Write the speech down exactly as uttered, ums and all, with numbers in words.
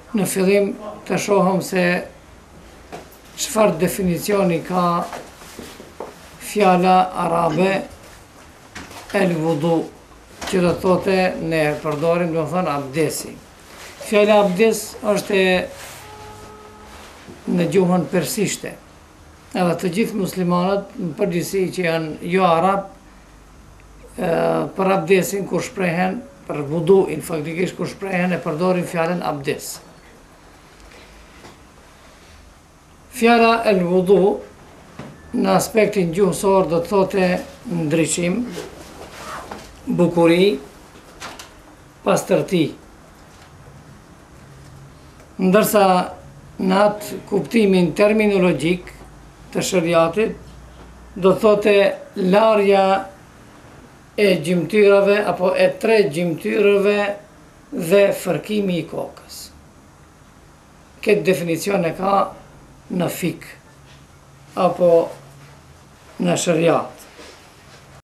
në fillim të shohëm se çfarë definicioni ka fjala arabe el vudu, që do thote ne përdorim do thonë abdesi. Fjala abdes është në gjuhën persishte. Edhe të gjithë muslimanët, në përgjithësi që janë jo arab, për abdesin kur shprehen, për vuduin faktikisht kur shprehen e përdorin fjalën abdes. Fjala el vudu në aspektin gjuhësor do të thote ndriçim, bukuri, pastërti. Ndërsa në atë kuptimin terminologjik të shariatit do të thote larja e gjymtyrave apo e tre gjymtyrave dhe fërkimi i kokës. Këtë definicion e ka në fik apo në shariat.